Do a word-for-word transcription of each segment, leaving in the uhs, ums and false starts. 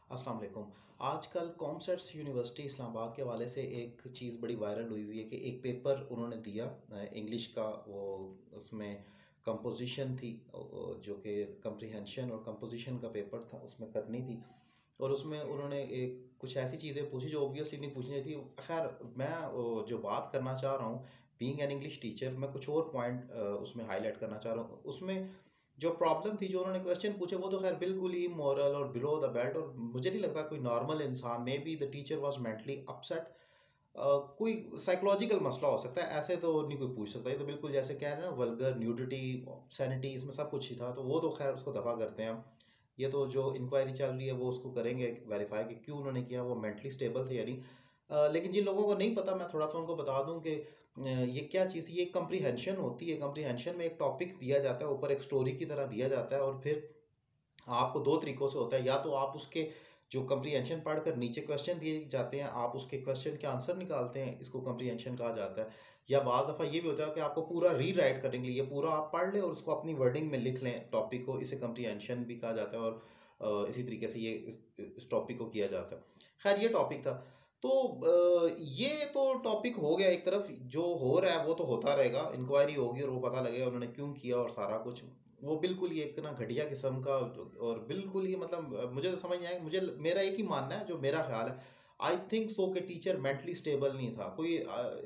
अस्सलाम वालेकुम। आजकल कॉमसर्ट्स यूनिवर्सिटी इस्लामाबाद के हवाले से एक चीज़ बड़ी वायरल हुई हुई है कि एक पेपर उन्होंने दिया इंग्लिश का। वो उसमें कंपोजिशन थी, जो कि कंप्रीहेंशन और कंपोजिशन का पेपर था, उसमें करनी थी। और उसमें उन्होंने एक कुछ ऐसी चीज़ें पूछी जो ऑब्वियसली नहीं पूछनी थी। खैर, मैं जो बात करना चाह रहा हूँ, बीइंग एन इंग्लिश टीचर, मैं कुछ और पॉइंट उसमें हाईलाइट करना चाह रहा हूँ। उसमें जो प्रॉब्लम थी, जो उन्होंने क्वेश्चन पूछे, वो तो खैर बिल्कुल ही मॉरल और बिलो द बेल्ट, और मुझे नहीं लगता कोई नॉर्मल इंसान, maybe the teacher was mentally upset, कोई साइकोलॉजिकल मसला हो सकता है, ऐसे तो नहीं कोई पूछ सकता। ये तो बिल्कुल जैसे कह रहे हैं ना, वल्गर, न्यूडिटी, सैनिटी, इसमें सब कुछ ही था। तो वो तो खैर उसको दफा करते हैं। ये तो जो इंक्वायरी चल रही है वो उसको करेंगे वेरीफाई कि क्यों उन्होंने किया, वो मेंटली स्टेबल थे या नहीं। अ, लेकिन जिन लोगों को नहीं पता, मैं थोड़ा सा उनको बता दूं कि अ, ये क्या चीज़, ये कंप्रीहेंशन होती है। कंप्रीहेंशन में एक टॉपिक दिया जाता है, ऊपर एक स्टोरी की तरह दिया जाता है, और फिर आपको दो तरीक़ों से होता है। या तो आप उसके जो कंप्रीहेंशन पढ़कर नीचे क्वेश्चन दिए जाते हैं, आप उसके क्वेश्चन के आंसर निकालते हैं, इसको कंप्रीहेंशन कहा जाता है। या बाज़ दफ़ा ये भी होता है कि आपको पूरा रीराइट करने के लिए पूरा आप पढ़ लें और उसको अपनी वर्डिंग में लिख लें टॉपिक को, इसे कंप्रीहेंशन भी कहा जाता है। और अ, इसी तरीके से ये इस, इस टॉपिक को किया जाता है। खैर, ये टॉपिक था। तो अ, ये तो टॉपिक हो गया एक तरफ, जो हो रहा है वो तो होता रहेगा, इंक्वायरी होगी और वो पता लगेगा उन्होंने क्यों किया और सारा कुछ। वो बिल्कुल ही एक ना घटिया किस्म का, और बिल्कुल ही मतलब मुझे तो समझ नहीं आया। मुझे मेरा एक ही मानना है, जो मेरा ख्याल है, आई थिंक सो कि टीचर मेंटली स्टेबल नहीं था। कोई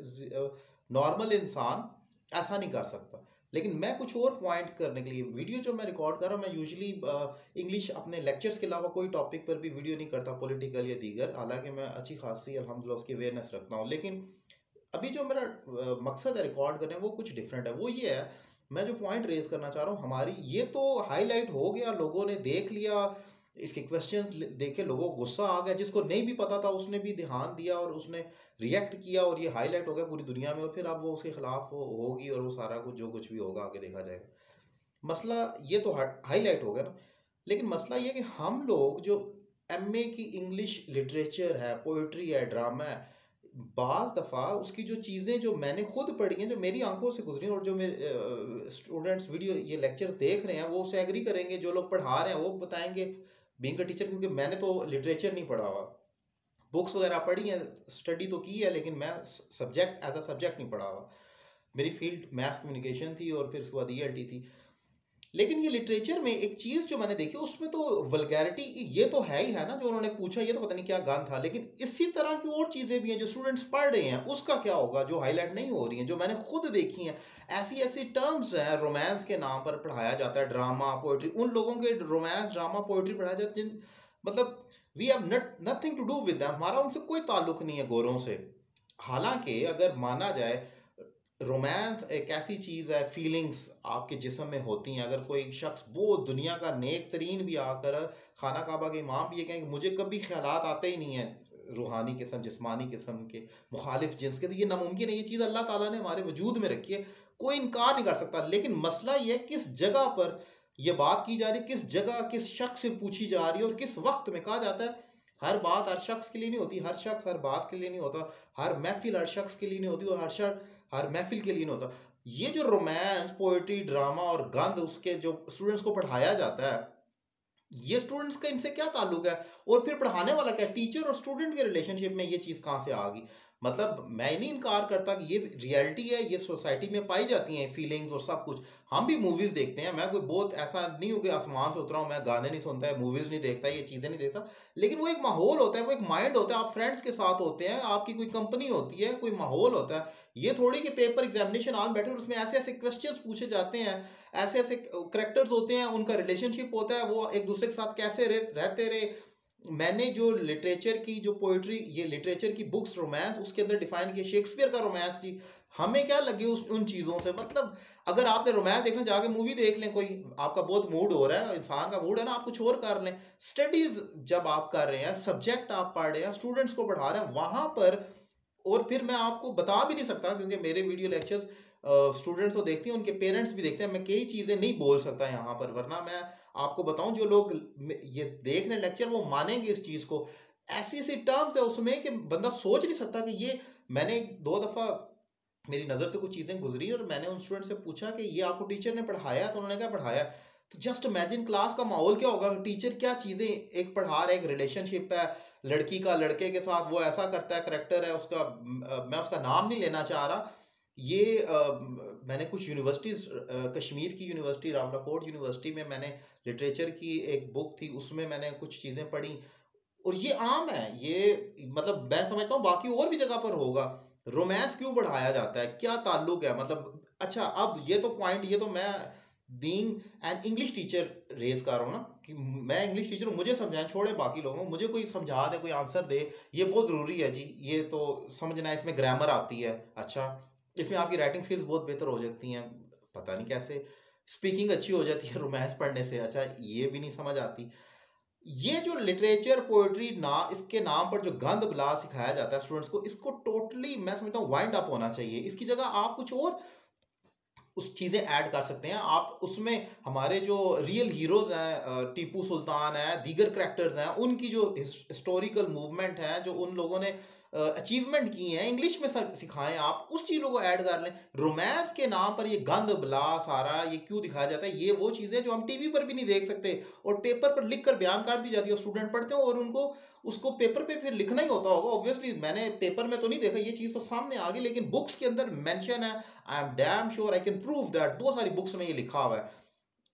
नॉर्मल इंसान ऐसा नहीं कर सकता। लेकिन मैं कुछ और पॉइंट करने के लिए वीडियो जो मैं रिकॉर्ड कर रहा हूँ, मैं यूजुअली इंग्लिश अपने लेक्चर्स के अलावा कोई टॉपिक पर भी वीडियो नहीं करता, पॉलिटिकल या दीगर। हालांकि मैं अच्छी खासी अल्हम्दुलिल्लाह उसकी अवेयरनेस रखता हूँ। लेकिन अभी जो मेरा अ, मकसद है रिकॉर्ड करने, वो कुछ डिफरेंट है। वो ये है, मैं जो पॉइंट रेज करना चाह रहा हूँ, हमारी ये तो हाईलाइट हो गया, लोगों ने देख लिया, इसके क्वेश्चन देखे, लोगों को गुस्सा आ गया। जिसको नहीं भी पता था उसने भी ध्यान दिया और उसने रिएक्ट किया, और ये हाईलाइट हो गया पूरी दुनिया में। और फिर अब वो उसके खिलाफ हो, होगी, और वो सारा कुछ जो कुछ भी होगा आगे देखा जाएगा। मसला ये तो हाईलाइट हो गया ना। लेकिन मसला ये कि हम लोग जो एमए की इंग्लिश लिटरेचर है, पोइट्री है, ड्रामा है, बाज़ दफ़ा उसकी जो चीज़ें जो मैंने खुद पढ़ी हैं, जो मेरी आंखों से गुजरी, और जो मेरे स्टूडेंट्स वीडियो ये लेक्चर्स देख रहे हैं, वो उससे एग्री करेंगे। जो लोग पढ़ा रहे हैं वो बताएंगे, बीइंग अ टीचर, क्योंकि मैंने तो लिटरेचर नहीं पढ़ा हुआ, बुक्स वगैरह पढ़ी हैं, स्टडी तो की है, लेकिन मैं सब्जेक्ट एज अ सब्जेक्ट नहीं पढ़ा हुआ। मेरी फील्ड मैथ्स कम्युनिकेशन थी, और फिर उसके बाद ईएलटी थी। लेकिन ये लिटरेचर में एक चीज़ जो मैंने देखी, उसमें तो वल्गैरिटी ये तो है ही है ना। जो उन्होंने पूछा, ये तो पता नहीं क्या गान था। लेकिन इसी तरह की और चीज़ें भी हैं जो स्टूडेंट्स पढ़ रहे हैं, उसका क्या होगा, जो हाईलाइट नहीं हो रही हैं, जो मैंने खुद देखी हैं। ऐसी ऐसी टर्म्स हैं, रोमांस के नाम पर पढ़ाया जाता है, ड्रामा, पोइट्री। उन लोगों के रोमांस, ड्रामा, पोइट्री पढ़ाया जाता है जिन मतलब we have not nothing to do with them, हमारा उनसे कोई ताल्लुक नहीं है, गोरों से। हालांकि अगर माना जाए, रोमांस एक ऐसी चीज़ है, फीलिंग्स आपके जिस्म में होती हैं। अगर कोई शख्स, वो दुनिया का नेक तरीन भी आकर, खाना काबा के इमाम भी ये कहें कि मुझे कभी ख्यालात आते ही नहीं हैं रूहानी किस्म, जिस्मानी किस्म के, मुखालिफ जिन्स के, तो ये नामुमकिन है। ये चीज़ अल्लाह ताला ने हमारे वजूद में रखी है, कोई इनकार नहीं कर सकता। लेकिन मसला ये है, किस जगह पर यह बात की जा रही है, किस जगह, किस शख्स से पूछी जा रही है, और किस वक्त में। कहा जाता है हर बात हर शख्स के लिए नहीं होती, हर शख्स हर बात के लिए नहीं होता, हर महफिल हर शख्स के लिए नहीं होती, और हर शख्स हर महफिल के लिए नहीं होता। ये जो रोमांस, पोएट्री, ड्रामा और गंद उसके जो स्टूडेंट्स को पढ़ाया जाता है, ये स्टूडेंट्स का इनसे क्या ताल्लुक है? और फिर पढ़ाने वाला क्या? टीचर और स्टूडेंट के रिलेशनशिप में ये चीज़ कहाँ से आ गई? मतलब मैं नहीं इनकार करता कि ये रियलिटी है, ये सोसाइटी में पाई जाती हैं फीलिंग्स और सब कुछ। हम भी मूवीज़ देखते हैं, मैं कोई बहुत ऐसा नहीं हूँ कि आसमान से उतरा हूँ, मैं गाने नहीं सुनता है, मूवीज़ नहीं देखता, ये चीज़ें नहीं देखता। लेकिन वो एक माहौल होता है, वो एक माइंड होता है, आप फ्रेंड्स के साथ होते हैं, आपकी कोई कंपनी होती है, कोई माहौल होता है। ये थोड़ी कि पेपर एग्जामिनेशन ऑन बैठे और उसमें ऐसे ऐसे क्वेश्चंस पूछे जाते हैं, ऐसे ऐसे करेक्टर्स होते हैं, उनका रिलेशनशिप होता है, वो एक दूसरे के साथ कैसे रह, रहते रहे। मैंने जो लिटरेचर की, जो पोइट्री, ये लिटरेचर की बुक्स, रोमांस, उसके अंदर डिफाइन किया शेक्सपियर का रोमांस जी। हमें क्या लगे उस उन चीज़ों से? मतलब अगर आपने रोमांस देखना, जाके मूवी देख लें, कोई आपका बहुत मूड हो रहा है, इंसान का मूड है ना, आप कुछ और कर लें। स्टडीज़ जब आप कर रहे हैं, सब्जेक्ट आप पढ़ रहे हैं, स्टूडेंट्स को पढ़ा रहे हैं, वहाँ पर। और फिर मैं आपको बता भी नहीं सकता, क्योंकि मेरे वीडियो लेक्चर्स स्टूडेंट्स तो देखते हैं, उनके पेरेंट्स भी देखते हैं, मैं कई चीज़ें नहीं बोल सकता यहाँ पर, वरना मैं आपको बताऊं, जो लोग ये देख रहे लेक्चर वो मानेंगे इस चीज़ को। ऐसी ऐसी टर्म्स है उसमें कि बंदा सोच नहीं सकता कि ये। मैंने दो दफ़ा मेरी नज़र से कुछ चीज़ें गुजरी और मैंने उन स्टूडेंट से पूछा कि ये आपको टीचर ने पढ़ाया? तो उन्होंने क्या पढ़ाया? तो जस्ट इमेजिन क्लास का माहौल क्या होगा, टीचर क्या चीज़ें एक पढ़ा रहा है, एक रिलेशनशिप है लड़की का लड़के के साथ, वो ऐसा करता है, करेक्टर है उसका, मैं उसका नाम नहीं लेना चाह रहा। ये आ, मैंने कुछ यूनिवर्सिटीज़, कश्मीर की यूनिवर्सिटी, रावलाकोट यूनिवर्सिटी में मैंने लिटरेचर की एक बुक थी, उसमें मैंने कुछ चीज़ें पढ़ी, और ये आम है, ये मतलब मैं समझता हूँ बाकी और भी जगह पर होगा। रोमांस क्यों बढ़ाया जाता है, क्या ताल्लुक है, मतलब अच्छा अब ये तो पॉइंट, ये तो मैं being an English teacher raise कर रहा हूँ ना, कि मैं इंग्लिश टीचर हूँ, मुझे समझाएं, छोड़े बाकी लोगों को, मुझे कोई समझा दे, कोई आंसर दे, ये बहुत ज़रूरी है जी, ये तो समझना है। इसमें ग्रामर आती है, अच्छा इसमें आपकी राइटिंग स्किल्स बहुत बेहतर हो जाती हैं, पता नहीं कैसे, स्पीकिंग अच्छी हो जाती है रोमांस पढ़ने से, अच्छा ये भी नहीं समझ आती। ये जो लिटरेचर पोएट्री ना, इसके नाम पर जो गंद बला सिखाया जाता है स्टूडेंट्स को, इसको टोटली मैं समझता हूँ वाइंड अप होना चाहिए। इसकी जगह आप कुछ और उस चीज़ें ऐड कर सकते हैं आप उसमें। हमारे जो रियल हीरोज हैं, टीपू सुल्तान है, दीगर करेक्टर्स हैं, उनकी जो हिस्टोरिकल मूवमेंट है, जो उन लोगों ने अचीवमेंट की हैं, इंग्लिश में सिखाएं, आप उस चीज़ों को ऐड कर लें। रोमांस के नाम पर ये गंद बला सारा ये क्यों दिखाया जाता है, ये वो चीज़ें जो हम टीवी पर भी नहीं देख सकते और पेपर पर लिख कर बयान कर दी जाती है, स्टूडेंट पढ़ते हैं और उनको उसको पेपर पे फिर लिखना ही होता होगा। ऑब्वियसली मैंने पेपर में तो नहीं देखा, ये चीज़ तो सामने आ गई, लेकिन बुक्स के अंदर मेंशन है, I am damn sure I can prove that, बहुत सारी बुक्स में ये लिखा हुआ है।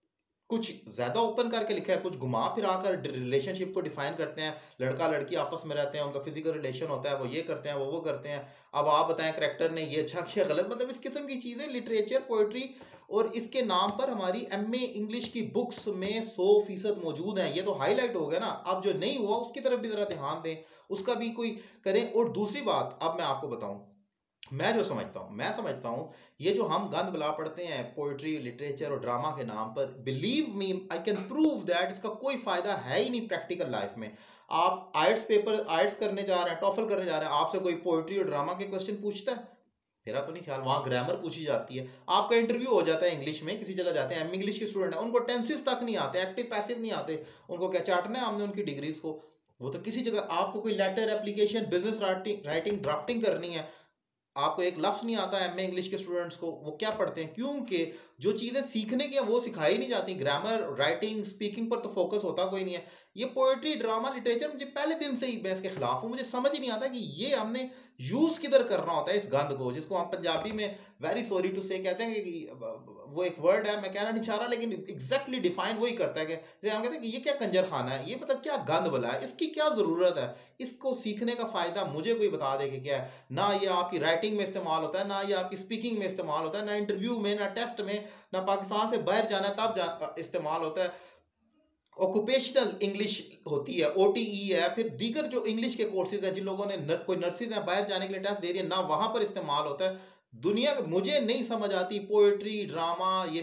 कुछ ज़्यादा ओपन करके लिखा है, कुछ घुमा फिरा कर रिलेशनशिप को डिफाइन करते हैं, लड़का लड़की आपस में रहते हैं, उनका फिजिकल रिलेशन होता है, वो ये करते हैं, वो वो करते हैं, अब आप बताएं करेक्टर ने ये अच्छा किया गलत, मतलब इस किस्म की चीज़ें लिटरेचर पोइट्री और इसके नाम पर हमारी एम ए इंग्लिश की बुक्स में सौ फीसद मौजूद हैं। ये तो हाईलाइट हो गया ना, अब जो नहीं हुआ उसकी तरफ भी ज़रा ध्यान दें, उसका भी कोई करें। और दूसरी बात अब मैं आपको बताऊं, मैं जो समझता हूँ मैं समझता हूँ ये जो हम गंद बला पढ़ते हैं पोइट्री, लिटरेचर और ड्रामा के नाम पर, believe me I can prove that इसका कोई फ़ायदा है ही नहीं प्रैक्टिकल लाइफ में। आप आइट्स पेपर आइट्स करने जा रहे हैं, टॉफल करने जा रहे हैं, आपसे कोई पोइट्री और ड्रामा के क्वेश्चन पूछता है? मेरा तो नहीं ख्याल। वहाँ ग्रामर पूछी जाती है, आपका इंटरव्यू हो जाता है इंग्लिश में, किसी जगह जाते हैं, एम इंग्लिश के स्टूडेंट हैं, उनको टेंसेस तक नहीं आते, एक्टिव पैसिव नहीं आते, उनको क्या चाटना है हमने उनकी डिग्रीज को? वो तो किसी जगह आपको कोई letter, application, business writing, drafting करनी है, आपको एक लफ्ज़ नहीं आता है एम ए इंग्लिश के स्टूडेंट्स को, वो क्या पढ़ते हैं? क्योंकि जो चीज़ें सीखने की हैं वो सिखाई नहीं जाती। ग्रामर, राइटिंग, स्पीकिंग पर तो फोकस होता कोई नहीं है। ये पोएट्री, ड्रामा, लिटरेचर, मुझे पहले दिन से ही मैं इसके खिलाफ हूँ। मुझे समझ ही नहीं आता कि ये हमने यूज़ किधर करना होता है इस गंद को, जिसको हम पंजाबी में वेरी सॉरी टू से कहते हैं कि वो एक वर्ड है, मैं कहना नहीं चाह रहा, लेकिन एग्जैक्टली डिफाइन वही करता है कि जैसे हम कहते हैं कि ये क्या कंजर खाना है, ये मतलब क्या गंद बला है, इसकी क्या ज़रूरत है? इसको सीखने का फ़ायदा मुझे कोई बता दे कि क्या है। ना ये आपकी राइटिंग में इस्तेमाल होता है, ना ये आपकी स्पीकिंग में इस्तेमाल होता है, ना इंटरव्यू में, ना टेस्ट में, ना पाकिस्तान से बाहर जाना तब जा, इस्तेमाल होता है। ऑक्यूपेशनल इंग्लिश होती है, ओ टी ई है, फिर दीगर जो इंग्लिश के कोर्सेज हैं, जिन लोगों ने नर, कोई नर्सिस हैं बाहर जाने के लिए टेस्ट दे रही है, ना वहाँ पर इस्तेमाल होता है। दुनिया मुझे नहीं समझ आती पोएट्री, ड्रामा, ये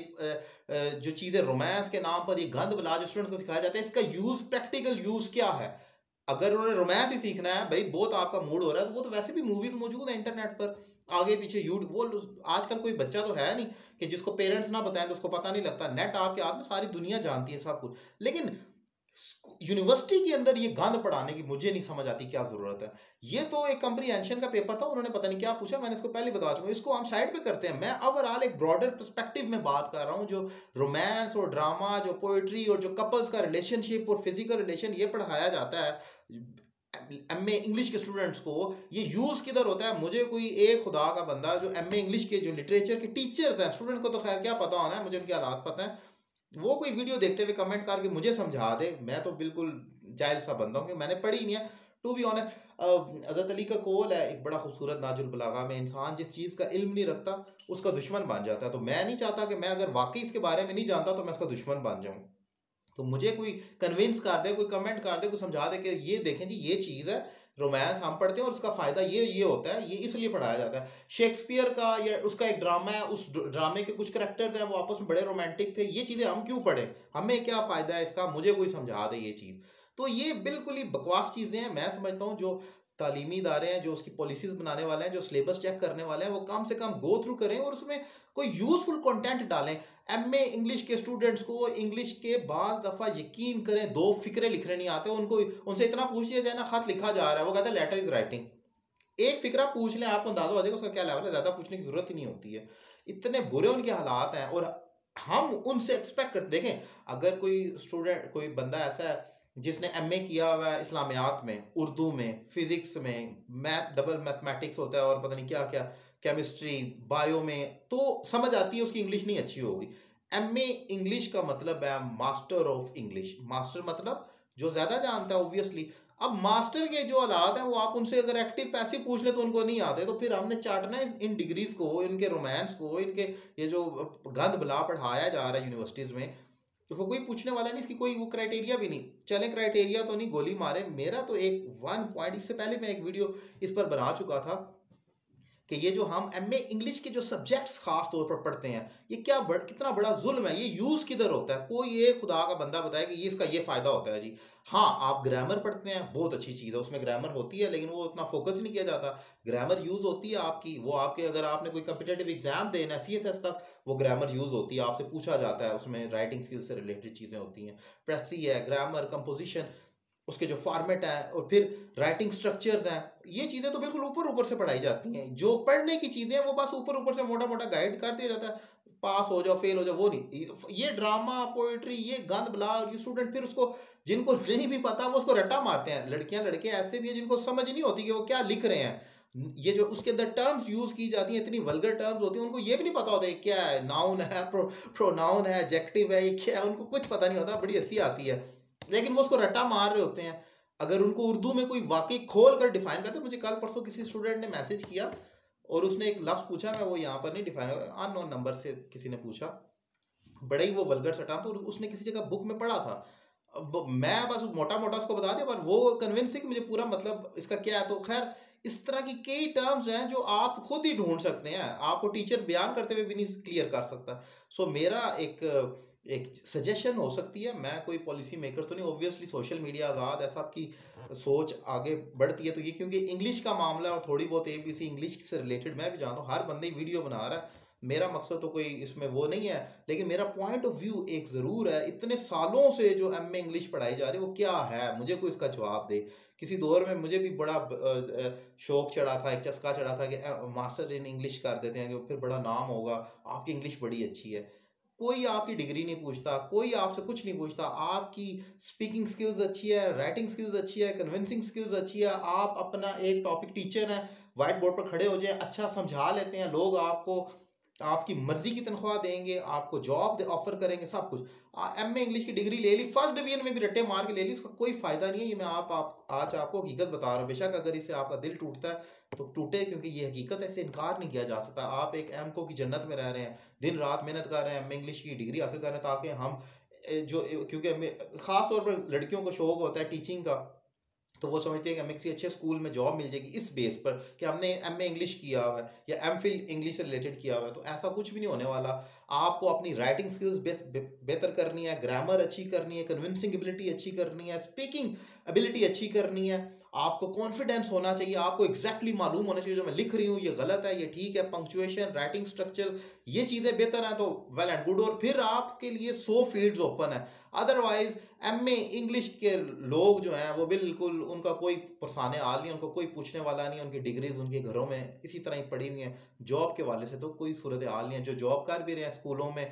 जो चीज़ें रोमांस के नाम पर ये गंद बला जो स्टूडेंट्स को सिखाया जाता है, इसका यूज़, प्रैक्टिकल यूज़ क्या है? अगर उन्होंने रोमांस ही सीखना है भाई, बहुत आपका मूड हो रहा है, तो वो तो वैसे भी मूवीज़ मौजूद है इंटरनेट पर, आगे पीछे यूट्यूब, वो आजकल कोई बच्चा तो है नहीं कि जिसको पेरेंट्स ना बताएं तो उसको पता नहीं लगता। नेट आपके हाथ में, सारी दुनिया जानती है सब कुछ। लेकिन यूनिवर्सिटी के अंदर ये गंद पढ़ाने की मुझे नहीं समझ आती क्या जरूरत है। ये तो एक कंप्रीहेंशन का पेपर था, उन्होंने पता नहीं क्या पूछा, मैंने इसको पहले बता चुका हूं, इसको हम साइड पे करते हैं। मैं ओवरऑल एक ब्रॉडर पर्सपेक्टिव में बात कर रहा हूं, जो रोमांस और ड्रामा, जो पोएट्री और जो कपल्स का रिलेशनशिप और फिजिकल रिलेशन ये पढ़ाया जाता है एम ए इंग्लिश के स्टूडेंट्स को, ये यूज़ किधर होता है? मुझे कोई एक खुदा का बंदा जो एम ए इंग्लिश के जो लिटरेचर के टीचर्स हैं, स्टूडेंट को तो खैर क्या पता होना है, मुझे उनके हालात पता है, वो कोई वीडियो देखते हुए कमेंट करके मुझे समझा दे। मैं तो बिल्कुल जाहिल सा बंदा हूँ कि मैंने पढ़ी ही नहीं है। टू बी ऑनेस्ट, हज़रत अली का कौल है एक बड़ा खूबसूरत नाजुल बलागा में, इंसान जिस चीज़ का इल्म नहीं रखता उसका दुश्मन बन जाता है। तो मैं नहीं चाहता कि मैं अगर वाकई इसके बारे में नहीं जानता तो मैं उसका दुश्मन बन जाऊँ। तो मुझे कोई कन्विंस कर दे, कोई कमेंट कर दे, कोई समझा दे कि ये देखें जी ये चीज़ है, रोमांस हम पढ़ते हैं और उसका फ़ायदा ये ये होता है, ये इसलिए पढ़ाया जाता है। शेक्सपियर का या उसका एक ड्रामा है, उस ड्रामे के कुछ करैक्टर्स हैं वो आपस में बड़े रोमांटिक थे, ये चीज़ें हम क्यों पढ़ें? हमें क्या फ़ायदा है इसका? मुझे कोई समझा दे ये चीज़। तो ये बिल्कुल ही बकवास चीज़ें हैं। मैं समझता हूँ जो तालीमी इदारे हैं, जो उसकी पॉलिसीज़ बनाने वाले हैं, जो सिलेबस चेक करने वाले हैं, वो कम से कम गो थ्रू करें और उसमें कोई यूज़फुल कंटेंट डालें। एम ए इंग्लिश के स्टूडेंट्स को इंग्लिश के बाद दफ़ा यकीन करें दो फिक्रे लिखने नहीं आते, उनको उनसे इतना पूछ लिया जाए ना खत लिखा जा रहा है, वो कहते हैं लेटर इज़ राइटिंग। एक फिक्रा पूछ लें, आपको अंदाजा हो जाएगा उसका क्या लेवल है, ज़्यादा पूछने की ज़रूरत ही नहीं होती है। इतने बुरे उनके हालात हैं। और हम उनसे एक्सपेक्ट करते, देखें अगर कोई स्टूडेंट, कोई बंदा ऐसा है जिसने एमए किया हुआ है इस्लामियात में, उर्दू में, फिजिक्स में, मैथ, डबल मैथमेटिक्स होता है और पता नहीं क्या क्या, केमिस्ट्री, बायो में, तो समझ आती है उसकी इंग्लिश नहीं अच्छी होगी। एमए इंग्लिश का मतलब है मास्टर ऑफ इंग्लिश। मास्टर मतलब जो ज्यादा जानता है ऑब्वियसली। अब मास्टर के जो हालात हैं वो आप उनसे अगर एक्टिव पैसिव पूछ ले तो उनको नहीं आते, तो फिर हमने चाटना है इन डिग्रीज को, इनके रोमांस को, इनके ये जो गंद बला पढ़ाया जा रहा है यूनिवर्सिटीज में, तो कोई पूछने वाला नहीं, इसकी कोई वो क्राइटेरिया भी नहीं। चले क्राइटेरिया तो नहीं, गोली मारे। मेरा तो एक वन पॉइंट, इससे पहले मैं एक वीडियो इस पर बना चुका था कि ये जो हम एमए इंग्लिश के जो सब्जेक्ट्स खास तौर पर पढ़ते हैं, ये क्या बड़, कितना बड़ा जुल्म है, ये यूज़ किधर होता है। कोई ये खुदा का बंदा बताए कि ये इसका ये फ़ायदा होता है जी। हाँ, आप ग्रामर पढ़ते हैं, बहुत अच्छी चीज़ है, उसमें ग्रामर होती है, लेकिन वो उतना फोकस नहीं किया जाता। ग्रामर यूज़ होती है आपकी, वो आपके, अगर आपने कोई कम्पिटेटिव एग्जाम देना है सी एस एस तक, वो ग्रामर यूज़ होती है, आपसे पूछा जाता है, उसमें राइटिंग स्किल्स से रिलेटेड चीज़ें होती हैं। प्रेसी है, ग्रामर, कंपोजिशन, उसके जो फॉर्मेट है, और फिर राइटिंग स्ट्रक्चर्स हैं, ये चीज़ें तो बिल्कुल ऊपर ऊपर से पढ़ाई जाती हैं। जो पढ़ने की चीज़ें हैं वो बस ऊपर ऊपर से मोटा मोटा गाइड कर दिया जाता है, पास हो जाओ, फेल हो जाओ, वो नहीं। ये ड्रामा, पोइट्री, ये गंद बला, और ये स्टूडेंट फिर उसको, जिनको नहीं भी पता वो उसको रट्टा मारते हैं। लड़कियां लड़के ऐसे भी हैं जिनको समझ नहीं होती कि वो क्या लिख रहे हैं। ये जो उसके अंदर टर्म्स यूज की जाती हैं, इतनी वल्गर टर्म्स होती हैं, उनको ये भी नहीं पता होता है क्या है, नाउन है, प्रो प्रोनाउन है, एडजेक्टिव है, ये क्या है, उनको कुछ पता नहीं होता। बड़ी हंसी आती है, लेकिन वो उसको रट्टा मार रहे होते हैं। अगर उनको उर्दू में कोई वाकई खोल कर डिफाइन करते, मुझे कल परसों किसी स्टूडेंट ने मैसेज किया और उसने एक लफ्ज़ पूछा, मैं वो यहाँ पर नहीं डिफाइन, अननोन नंबर से किसी ने पूछा, बड़ा ही वो वल्गर सा टर्म, तो उसने किसी जगह बुक में पढ़ा था। अब मैं बस मोटा मोटा उसको बता दिया, पर वो कन्विंस थी कि मुझे पूरा मतलब इसका क्या है। तो खैर, इस तरह की कई टर्म्स हैं जो आप खुद ही ढूंढ सकते हैं, आपको टीचर बयान करते हुए भी नहीं क्लियर कर सकता। सो मेरा एक एक सजेशन हो सकती है, मैं कोई पॉलिसी मेकर तो नहीं, ऑब्वियसली सोशल मीडिया आज़ाद है, सबकी सोच आगे बढ़ती है, तो ये क्योंकि इंग्लिश का मामला है और थोड़ी बहुत ए बी सी इंग्लिश से रिलेटेड मैं भी जानता हूँ, हर बंदे वीडियो बना रहा है, मेरा मकसद तो कोई इसमें वो नहीं है, लेकिन मेरा पॉइंट ऑफ व्यू एक ज़रूर है। इतने सालों से जो एम ए इंग्लिश पढ़ाई जा रही है वो क्या है, मुझे कोई इसका जवाब दे। किसी दौर में मुझे भी बड़ा शौक चढ़ा था, एक चस्का चढ़ा था कि मास्टर इन इंग्लिश कर देते हैं कि फिर बड़ा नाम होगा, आपकी इंग्लिश बड़ी अच्छी है। कोई आपकी डिग्री नहीं पूछता, कोई आपसे कुछ नहीं पूछता, आपकी स्पीकिंग स्किल्स अच्छी है, राइटिंग स्किल्स अच्छी है, कन्विंसिंग स्किल्स अच्छी है, आप अपना एक टॉपिक टीचर हैं, वाइट बोर्ड पर खड़े हो जाए, अच्छा समझा लेते हैं, लोग आपको आपकी मर्जी की तनख्वाह देंगे, आपको जॉब ऑफर करेंगे, सब कुछ। एम ए इंग्लिश की डिग्री ले ली, फर्स्ट डिवीजन में भी रट्टे मार के ले ली, उसका कोई फायदा नहीं है। ये मैं आप, आप आज आपको हकीकत बता रहा हूँ। बेशक अगर इससे आपका दिल टूटता है तो टूटे, क्योंकि ये हकीकत है, इससे इनकार नहीं किया जा सकता। आप एक एम को की जन्नत में रह रहे हैं, दिन रात मेहनत कर रहे हैं, एम ए इंग्लिश की डिग्री हासिल कर रहे हैं, ताकि हम जो, क्योंकि ख़ास तौर पर लड़कियों को शौक होता है टीचिंग का, तो वो समझते हैं कि हमें किसी अच्छे स्कूल में जॉब मिल जाएगी इस बेस पर कि हमने एम ए इंग्लिश किया हुआ है या एम फिल इंग्लिश से रिलेटेड किया हुआ है। तो ऐसा कुछ भी नहीं होने वाला। आपको अपनी राइटिंग स्किल्स बेहतर करनी है, ग्रामर अच्छी करनी है, कन्विंसिंग एबिलिटी अच्छी करनी है, स्पीकिंग एबिलिटी अच्छी करनी है, आपको कॉन्फिडेंस होना चाहिए, आपको एग्जैक्टली exactly मालूम होना चाहिए जो मैं लिख रही हूँ ये गलत है, ये ठीक है, पंक्चुएशन, राइटिंग स्ट्रक्चर, ये चीज़ें बेहतर हैं तो वेल एंड गुड, और फिर आपके लिए सौ फील्ड्स ओपन है। अदरवाइज एम ए इंग्लिश के लोग जो हैं वो बिल्कुल, उनका कोई पुरसाने हाल नहीं, उनको कोई पूछने वाला नहीं, उनकी डिग्रीज उनके घरों में इसी तरह ही पड़ी हुई हैं। जॉब के वाले से तो कोई सूरत हाल नहीं है। जो जॉब कर भी रहे हैं स्कूलों में,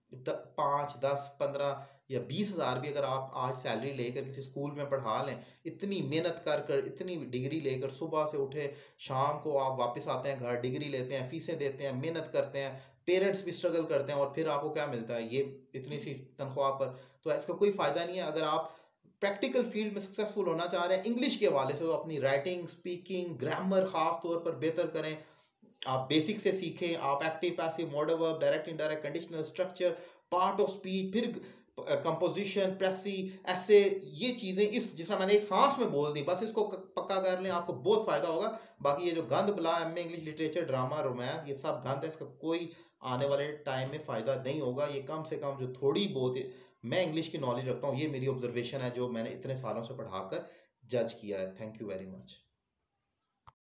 पाँच दस पंद्रह या बीस हज़ार भी अगर आप आज सैलरी लेकर किसी स्कूल में पढ़ा लें, इतनी मेहनत कर कर, इतनी डिग्री लेकर, सुबह से उठे शाम को आप वापस आते हैं घर, डिग्री लेते हैं, फीसें देते हैं, मेहनत करते हैं, पेरेंट्स भी स्ट्रगल करते हैं, और फिर आपको क्या मिलता है, ये इतनी सी तनख्वाह पर। तो इसका कोई फ़ायदा नहीं है। अगर आप प्रैक्टिकल फील्ड में सक्सेसफुल होना चाह रहे हैं इंग्लिश के हवाले से, तो अपनी राइटिंग, स्पीकिंग, ग्रामर ख़ास तौर पर बेहतर करें, आप बेसिक से सीखें। आप active, passive, modal verb, direct, indirect, conditional, structure, part of speech, फिर कंपोजिशन, प्रेसी, ऐसे, ये चीज़ें इस जिस तरह मैंने एक सांस में बोल दी, बस इसको पक्का कर लें, आपको बहुत फ़ायदा होगा। बाकी ये जो गंद बला M A English literature, drama, romance, ये सब गंद है, इसका कोई आने वाले टाइम में फ़ायदा नहीं होगा। ये कम से कम जो थोड़ी बहुत मैं इंग्लिश की नॉलेज रखता हूँ, ये मेरी ऑब्जर्वेशन है जो मैंने इतने सालों से पढ़ाकर जज किया है। Thank you very much.